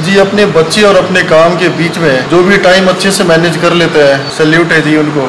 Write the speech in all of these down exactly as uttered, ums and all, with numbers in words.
जी अपने बच्चे और अपने काम के बीच में जो भी टाइम अच्छे से मैनेज कर लेते हैं, सैल्यूट है जी उनको।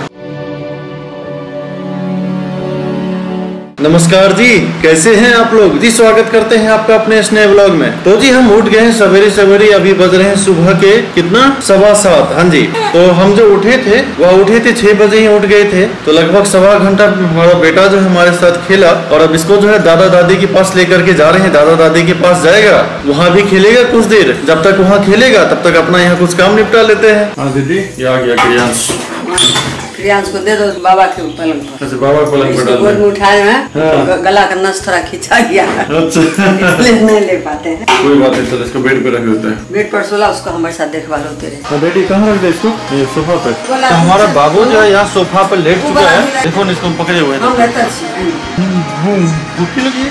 नमस्कार जी, कैसे हैं आप लोग जी। स्वागत करते हैं आपका अपने इस नए व्लॉग में। तो जी हम उठ गए हैं सवेरे सवेरे, अभी बज रहे हैं सुबह के कितना सवा सात। हाँ जी, तो हम जो उठे थे वह उठे थे छह बजे ही उठ गए थे। तो लगभग सवा घंटा हमारा बेटा जो है हमारे साथ खेला और अब इसको जो है दादा दादी के पास लेकर के जा रहे हैं। दादा दादी के पास जाएगा, वहाँ भी खेलेगा कुछ देर। जब तक वहाँ खेलेगा तब तक अपना यहाँ कुछ काम निपटा लेते हैं। हाँ दीदी, ये आ गया क्रियांश। क्रियांश को दे दो बाबा के पलंग पर। अच्छा, बाबा पलंग पर गोद में उठाए हैं। हाँ। गला का नस थोड़ा खिंचा गया। अच्छा। नहीं ले पाते हैं। कोई बात नहीं, तो इसको बेड पे रख देते हैं। बेड पर सोला, उसको हमारे साथ देखभाल होते रहे। बेटी कहाँ रख दे इसको? ये सोफा पे। तो हमारा बाबू जो है यहाँ सोफा पर लेट चुका है। देखो इसको पकड़े हुए हैं। भूखी लगी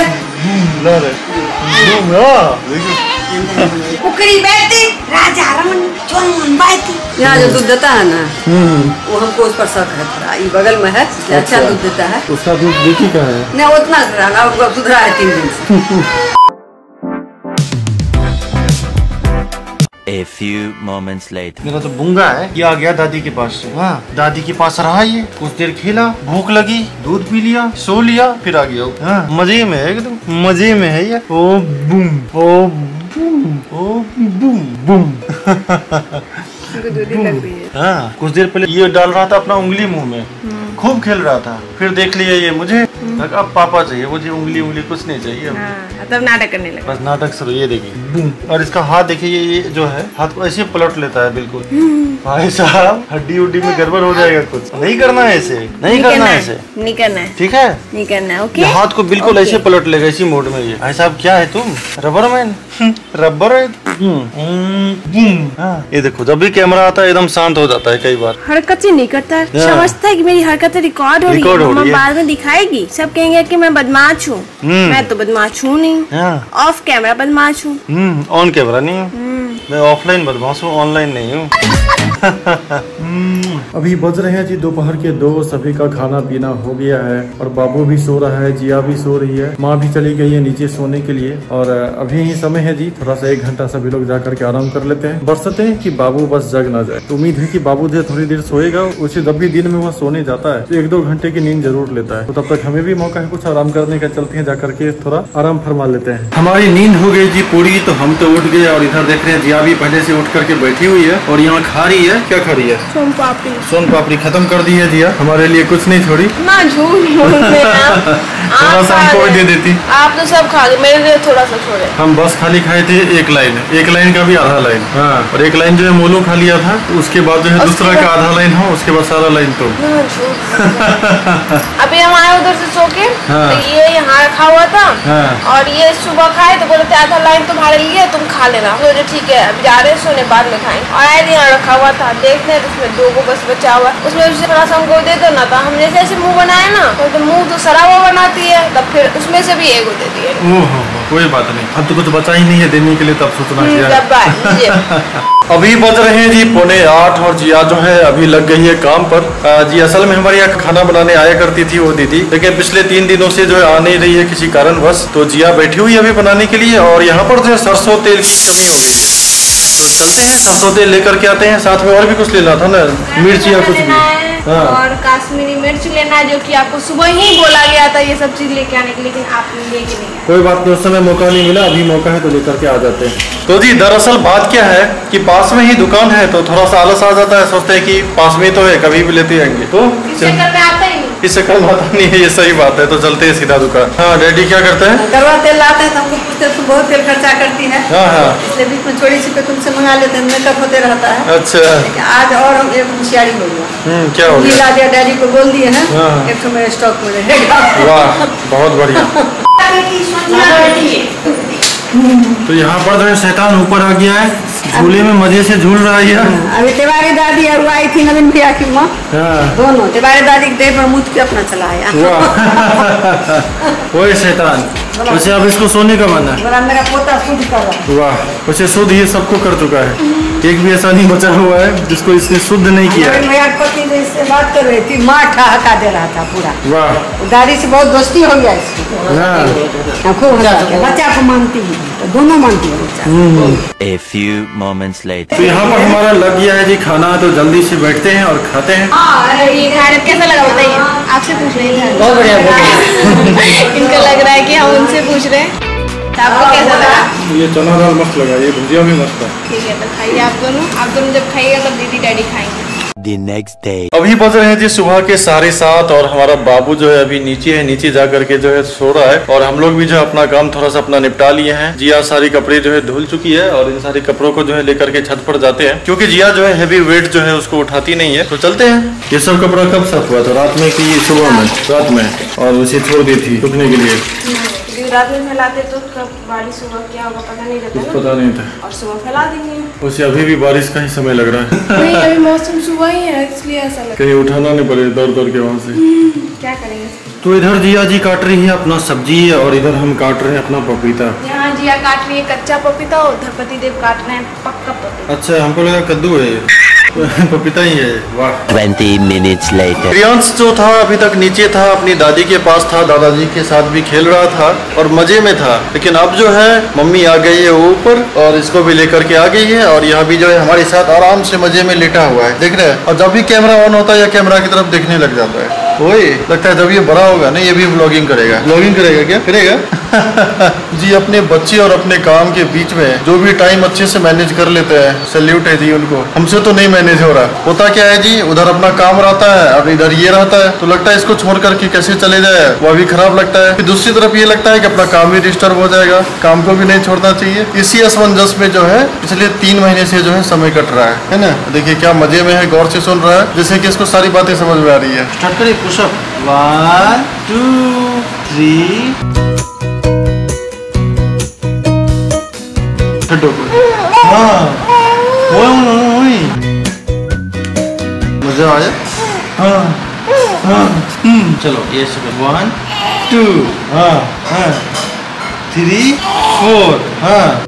कुकड़ी बैठी राजा रमन चोन बैठी। यहाँ जो दूध देता है ना, वो हमको उस पर शक है थोड़ा। ये बगल में है, अच्छा दूध देता है। उसका दूध देखी का है? नहीं उतना सुधरा है तीन दिन से। A few moments later. मेरा तो बुंगा है, ये आ गया दादी के पास से। हाँ, दादी के पास रहा ये, कुछ देर खेला, भूख लगी, दूध पी लिया, सो लिया, फिर आ गया। हाँ, मजे में है एकदम, मजे में है ये। Oh boom, oh boom, oh boom boom. लग रही है। हाँ, कुछ देर पहले ये डाल रहा था अपना उंगली मुंह में, खूब खेल रहा था। फिर देख लिया ये मुझे, अब पापा चाहिए, मुझे उंगली उंगली कुछ नहीं चाहिए। हाँ, तब नाटक करने लगा। बस नाटक शुरू। ये देखिए, और इसका हाथ देखिए, ये ये जो है हाथ को ऐसे पलट लेता है बिल्कुल। भाई साहब, हड्डी उड्डी में गड़बड़ हो जाएगा। कुछ नहीं करना है ऐसे, नहीं करना है ऐसे, नहीं करना है, ठीक है, नहीं करना है। ओके, हाथ को बिल्कुल ऐसे पलट लेगा इसी मोड में। ये भाई साहब क्या है तुम, रबर मैन, रबर है। ये देखो, जब भी कैमरा आता है एकदम शांत हो जाता है। कई बार हरकत ही नहीं करता है, समझता है कि मेरी हरकतें रिकॉर्ड हो रही है, मम्मा बाद में दिखाएगी, सब कहेंगे कि मैं बदमाश हूँ। मैं तो बदमाश हूँ नहीं, ऑफ कैमरा बदमाश हूँ, ऑन कैमरा नहीं हूँ। मैं ऑफलाइन बदमाश हूँ, ऑनलाइन नहीं हूँ। अभी बज रहे हैं जी दोपहर के दो। सभी का खाना पीना हो गया है और बाबू भी सो रहा है, जिया भी सो रही है, माँ भी चली गई है नीचे सोने के लिए। और अभी ही समय है जी, थोड़ा सा एक घंटा सभी लोग जाकर के आराम कर लेते हैं, बरसते हैं कि बाबू बस जग ना जाए। तो उम्मीद है कि बाबू देर थोड़ी देर सोएगा। उसे जब भी दिन में वह सोने जाता है तो एक दो घंटे की नींद जरूर लेता है। तो तब तक हमें भी मौका है कुछ आराम करने का। चलते हैं जाकर के थोड़ा आराम फरमा लेते हैं। हमारी नींद हो गई जी पूरी, तो हम तो उठ गए। और इधर देख रहे हैं जिया भी पहले से उठ करके बैठी हुई है और यहाँ खा रही है। क्या खा रही है? सोन पापड़ी। सोन पापड़ी खत्म कर दी है जिया, हमारे लिए कुछ नहीं छोड़ी ना। झूठ बोलते हैं। थोड़ा सा हमको भी दे देती। आप तो सब खा गए, मेरे लिए थोड़ा सा छोड़े। हम बस खाली खाए थे एक लाइन, एक लाइन का भी आधा लाइन। हाँ, और एक लाइन जो है मोलू खा लिया था, उसके बाद जो है दूसरा का आधा लाइन हो, उसके बाद सारा लाइन तो। अभी हम आए उधर से सो के, हाँ। तो ये यहाँ रखा हुआ था। हाँ। और ये सुबह खाए तो बोलते आधा लाइन तुम्हारे लिए, तुम खा लेना। तो ठीक है, अब जा रहे सोने, बाद में खाएंगे। और आए यहाँ रखा हुआ था, देखते हैं उसमें दो को बस बचा हुआ, उसमें उससे थोड़ा सा हमको दे दो ना। तो हमने जैसे मुँह बनाया ना, तो मुँह तो सराबा बनाती है, तब फिर उसमें से भी एगो दे दिए। कोई बात नहीं, अब तो कुछ बचा ही नहीं है देने के लिए, तब सोचना चाहिए। अभी बज रहे हैं जी पौने आठ और जिया जो है अभी लग गई है काम पर। जी असल में हमारे यहाँ खाना बनाने आया करती थी वो दीदी, लेकिन पिछले तीन दिनों से जो है आ नहीं रही है किसी कारणवश। तो जिया बैठी हुई है अभी बनाने के लिए। और यहाँ पर जो है सरसों तेल की कमी हो गई है, तो चलते हैं सरसों तेल लेकर के आते हैं। साथ में और भी कुछ लेना था ना, मिर्च या कुछ भी। हाँ। और काश्मीरी मिर्च लेना है, जो कि आपको सुबह ही बोला गया था ये सब चीज लेके आने के, लेकिन आपने लेके नहीं आया। कोई बात नहीं, उस समय मौका नहीं मिला, अभी मौका है तो लेकर के आ जाते हैं। तो जी दरअसल बात क्या है कि पास में ही दुकान है, तो थोड़ा सा आलस आ जाता है, सोचते हैं कि पास में तो है, कभी भी लेते आएंगे। तो इससे कल बात नहीं है, ये सही बात है। तो चलते हैं सीधा दुकान। हाँ डैडी क्या करते हैं? करवा तेल लाते हैं तो हमको पूछते हैं तुम बहुत तेल खर्चा करती है। हाँ हाँ, इसलिए बीच में छोटी सी पे तुमसे मंगा लेते हैं, मेकअप होते रहता है। अच्छा, आज और हम एक होशियारी हो गया। हम्म, क्या हो गया? ला दिया, डैडी को बोल दिए हैं एक तो मेरे स्टॉक में रहेगा। वाह, बहुत बढ़िया। तो यहाँ पर जो है शैतान ऊपर आ गया है, झूले में मजे से झूल रहा है। अभी तिवारी दादी और आई थी नवीन भैया की माँ, दोनों तिवारी दादी के देह पर मुझ के अपना चलाया। वो शैतान। वैसे अब इसको सोने का मन है। मेरा पोता शुद्ध कर रहा है। वाह, वैसे शुद्ध ये सबको कर चुका है, एक भी ऐसा नहीं बचा हुआ है जिसको इसने शुद्ध नहीं किया है। भैया पति ने इससे बात कर रही थी, माँ ठहाका दे रहा था पूरा। वाह, दादी से बहुत दोस्ती हो गया इसकी, खूब बच्चा को मानती है। दोनों मानती है। A few moments later. तो यहाँ पर हमारा लग गया है जी खाना, तो जल्दी से बैठते हैं और खाते हैं। ये खाना कैसा लगा बताइए, आपसे पूछ रहे हैं। बहुत बढ़िया, बहुत बढ़िया। इनको लग रहा है कि हम उनसे पूछ रहे हैं। तो आपको कैसा लगा? ये चना दाल मस्त लगा, ये भुजिया भी मस्त है। ठीक है, तो खाइए आप दोनों। आप दोनों जब खाइएगा तब दीदी डैडी खाएंगे। The next day. अभी बज रहे हैं जी सुबह के साढ़े सात और हमारा बाबू जो है अभी नीचे है, नीचे जा करके जो है सो रहा है। और हम लोग भी जो है अपना काम थोड़ा सा अपना निपटा लिए हैं। जिया सारी कपड़े जो है धुल चुकी है और इन सारे कपड़ों को जो है लेकर के छत पर जाते हैं, क्योंकि जिया जो है हैवी वेट जो है उसको उठाती नहीं है। तो चलते हैं। ये सब कपड़ा कब साफ हुआ था? रात में की सुबह में? रात में। और उसे छोड़ दी थी सूखने के लिए। रात में फैलाते तो कब बारिश सुबह क्या होगा पता नहीं रहता कुछ पता नहीं था, और सुबह फैला देंगे। उसे अभी भी बारिश का ही समय लग रहा है। नहीं, अभी मौसम सुबह ही है इसलिए ऐसा लग कहीं उठाना नहीं पड़े दौड़ दौड़ के वहाँ से। क्या करेंगे? तो इधर जिया जी काट रही है अपना सब्जी और इधर हम काट रहे हैं अपना पपीता। यहाँ जिया काट रही है कच्चा पपीता और उधर पति देव काट रहे हैं पक्का पपीता। अच्छा, हमको लगा कद्दू है। पपीता ही है। वाह। Twenty minutes later. प्रियांश जो था अभी तक नीचे था, अपनी दादी के पास था, दादाजी के साथ भी खेल रहा था और मजे में था। लेकिन अब जो है मम्मी आ गई है ऊपर और इसको भी लेकर के आ गई है और यह भी जो है हमारे साथ आराम से मजे में लेटा हुआ है, देख रहे हैं। और जब भी कैमरा ऑन होता है या कैमरा की तरफ देखने लग जाता है। वही लगता है जब ये बड़ा होगा ना ये भी व्लॉगिंग करेगा। व्लॉगिंग करेगा क्या करेगा? जी अपने बच्चे और अपने काम के बीच में जो भी टाइम अच्छे से मैनेज कर लेते हैं, सैल्यूट है जी उनको। हमसे तो नहीं मैनेज हो रहा। होता क्या है जी, उधर अपना काम रहता है और इधर ये रहता है, तो लगता है इसको छोड़ करके कैसे चले जाए, वो भी खराब लगता है। फिर दूसरी तरफ ये लगता है कि अपना काम भी डिस्टर्ब हो जाएगा, काम को भी नहीं छोड़ना चाहिए। इसी असमंजस में जो है पिछले तीन महीने से जो है समय कट रहा है, है ना। देखिए क्या मजे में है, गौर से सुन रहा है जैसे कि इसको सारी बातें समझ में आ रही है। स्टार्ट करिए पुशअप। One two three. हाँ मजा आया। हाँ हाँ चलो ये सब वन टू हाँ हाँ थ्री फोर हाँ।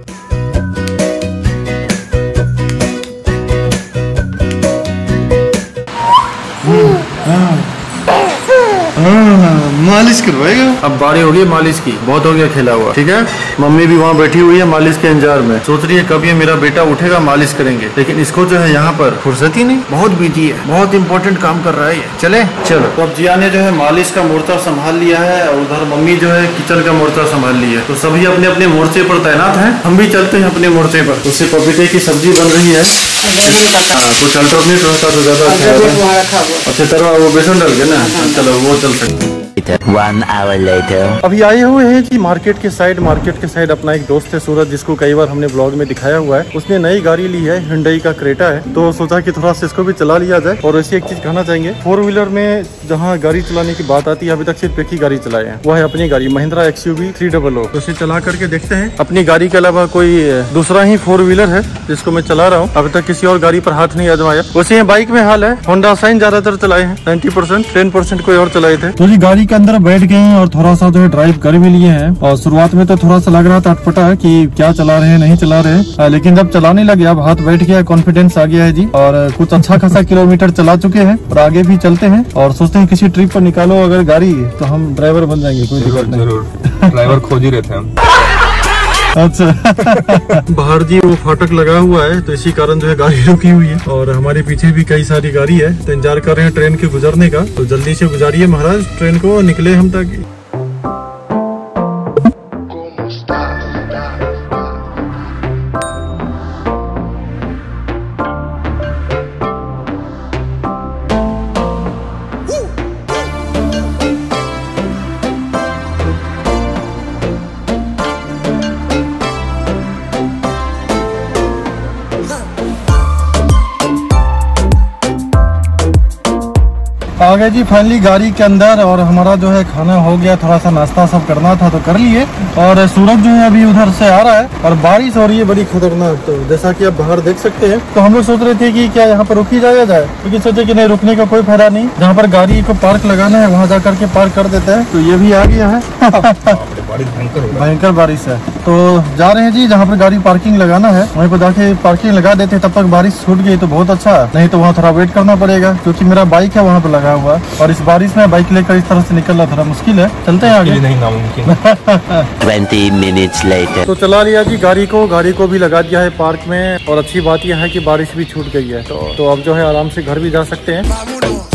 मालिश करवाएगा। अब बारी हो गई मालिश की, बहुत हो गया खेला हुआ। ठीक है, मम्मी भी वहाँ बैठी हुई है मालिश के इंतजार में, सोच रही है कब ये मेरा बेटा उठेगा मालिश करेंगे। लेकिन इसको जो है यहाँ पर फुर्सत ही नहीं, बहुत बिजी है, बहुत इंपॉर्टेंट काम कर रहा है ये। चले चलो। तो अब जिया ने जो है मालिश का मोर्चा संभाल लिया है और उधर मम्मी जो है किचन का मोर्चा संभाल लिया है। तो सभी अपने अपने मोर्चे पर तैनात है, हम भी चलते हैं अपने मोर्चे पर। उससे पपीते की सब्जी बन रही है। कुछ अल्टरनेट रहता तो ज्यादा अच्छा। अच्छा तरह वो बेसन डाल के ना, चलो वो चल सकते हैं। One hour later. अभी आए हुए हैं जी मार्केट के साइड। मार्केट के साइड अपना एक दोस्त है सूरज, जिसको कई बार हमने ब्लॉग में दिखाया हुआ है। उसने नई गाड़ी ली है, Hyundai का क्रेटा है, तो सोचा कि थोड़ा सा इसको भी चला लिया जाए। और ऐसी एक चीज कहना चाहेंगे, फोर व्हीलर में जहाँ गाड़ी चलाने की बात आती है अभी तक सिर्फ एक ही गाड़ी चलाए हैं, वो है अपनी गाड़ी Mahindra X U V three double O. तो उसे चला करके देखते हैं। अपनी गाड़ी के अलावा कोई दूसरा ही फोर व्हीलर है जिसको मैं चला रहा हूँ, अभी तक किसी और गाड़ी पर हाथ नहीं आजमाया। वैसे बाइक में हाल है, होंडा साइन ज्यादातर चलाए हैं, नाइन्टी परसेंट टेन परसेंट कोई और चलाए थे। तो जी गाड़ी के अंदर बैठ गए और थोड़ा सा जो है ड्राइव कर भी लिए हैं। और शुरुआत में तो थोड़ा सा लग रहा था अटपटा है कि क्या चला रहे हैं नहीं चला रहे हैं, लेकिन जब चलाने लगे अब हाथ बैठ गया, कॉन्फिडेंस आ गया है जी। और कुछ अच्छा खासा किलोमीटर चला चुके हैं और आगे भी चलते हैं और सोचते हैं किसी ट्रिप पर निकालो अगर गाड़ी तो हम ड्राइवर बन जाएंगे, कोई दिक्कत नहीं। जरूर ड्राइवर खोज ही रहते हैं हम। अच्छा बाहर जी वो फाटक लगा हुआ है, तो इसी कारण जो है गाड़ी रुकी हुई है और हमारे पीछे भी कई सारी गाड़ी है, तो इंतजार कर रहे हैं ट्रेन के गुजरने का। तो जल्दी से गुजारिए महाराज ट्रेन को, निकले हम तक। आ गए जी फाइनली गाड़ी के अंदर और हमारा जो है खाना हो गया, थोड़ा सा नाश्ता सब करना था तो कर लिए। और सूरज जो है अभी उधर से आ रहा है और बारिश हो रही है बड़ी खतरनाक। तो जैसा कि आप बाहर देख सकते हैं, तो हम लोग सोच रहे थे कि क्या यहाँ पर रुकी जाया जाए, लेकिन सोचे कि नहीं रुकने का कोई फायदा नहीं, जहाँ पर गाड़ी को पार्क लगाना है वहाँ जा करके पार्क कर देते हैं। तो ये भी आ गया है। बारिश भयंकर हो भयंकर बारिश है। तो जा रहे हैं जी जहाँ पर गाड़ी पार्किंग लगाना है वहीं पर जाके पार्किंग लगा देते हैं, तब तक बारिश छूट गई तो बहुत अच्छा, नहीं तो वहाँ थोड़ा वेट करना पड़ेगा क्योंकि मेरा बाइक है वहाँ पर लगा हुआ और इस बारिश में बाइक लेकर इस तरह से निकलना थोड़ा मुश्किल है। चलते हैं आगे। नहीं नामुमकिन। Twenty minutes later. तो चला लिया जी गाड़ी को, गाड़ी को भी लगा दिया है पार्क में और अच्छी बात यह है कि बारिश भी छूट गई है तो, तो अब जो है आराम से घर भी जा सकते हैं।